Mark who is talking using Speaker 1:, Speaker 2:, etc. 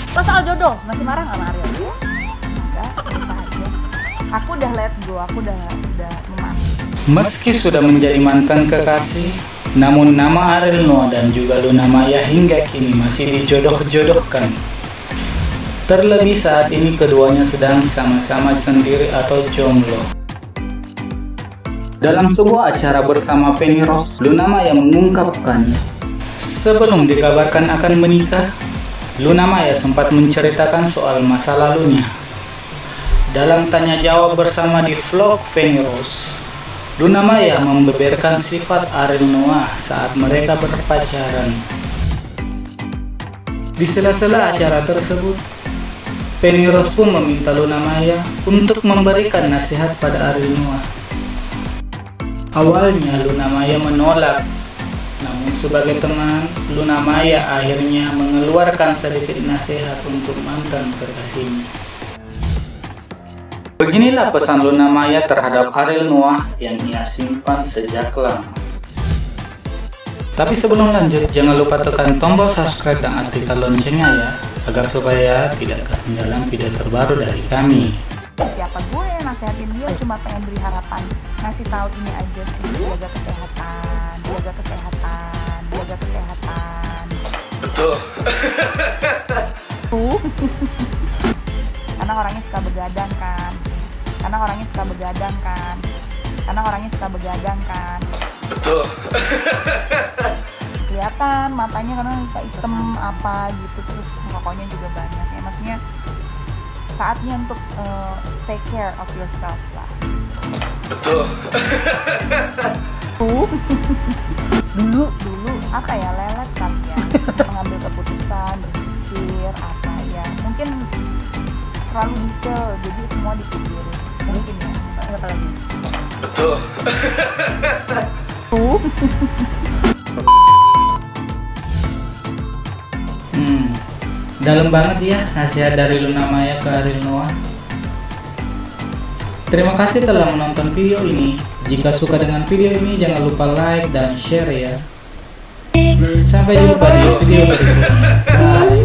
Speaker 1: Pas soal jodoh, masih marah nggak sama Ariel? Enggak, bisa aja. Aku udah let go, aku udah memaafkan.
Speaker 2: Meski sudah menjadi mantan kekasih, namun nama Ariel Noah dan juga Luna Maya hingga kini masih dijodoh-jodohkan. Terlebih saat ini keduanya sedang sama-sama sendiri atau jomblo. Dalam sebuah acara bersama Feni Rose, Luna Maya mengungkapkan, sebelum dikabarkan akan menikah, Luna Maya sempat menceritakan soal masa lalunya. Dalam tanya jawab bersama di vlog Feni Rose, Luna Maya membeberkan sifat Ariel Noah saat mereka berpacaran. Di sela-sela acara tersebut, Feni Rose pun meminta Luna Maya untuk memberikan nasihat pada Ariel Noah. Awalnya Luna Maya menolak, namun sebagai teman, Luna Maya akhirnya mengeluarkan sedikit nasihat untuk mantan kekasihnya. Beginilah pesan Luna Maya terhadap Ariel Noah yang ia simpan sejak lama. Tapi sebelum lanjut, jangan lupa tekan tombol subscribe dan aktifkan loncengnya ya, agar supaya tidak ketinggalan video terbaru dari kami.
Speaker 1: Siapa gue yang nasihatin dia, cuma pengen beri harapan, ngasih tahu ini aja sih, jaga kesehatan, jaga kesehatan, jaga kesehatan.
Speaker 3: Betul.
Speaker 1: Karena orangnya suka begadang kan, karena orangnya suka begadang kan, karena orangnya suka begadang kan.
Speaker 3: Betul.
Speaker 1: Kelihatan matanya karena kayak hitam apa gitu, terus rokoknya juga banyak ya, maksudnya saatnya untuk take care of yourself lah.
Speaker 3: Betul.
Speaker 1: dulu apa ya, lelet kan ya, mengambil keputusan, berpikir apa ya, mungkin terlalu detail, jadi semua dipikirin mungkin ya, apa lagi.
Speaker 3: Betul.
Speaker 2: Dalam banget ya nasihat dari Luna Maya ke Ariel Noah. Terima kasih telah menonton video ini. Jika suka dengan video ini, jangan lupa like dan share ya. Sampai jumpa di video berikutnya. Bye.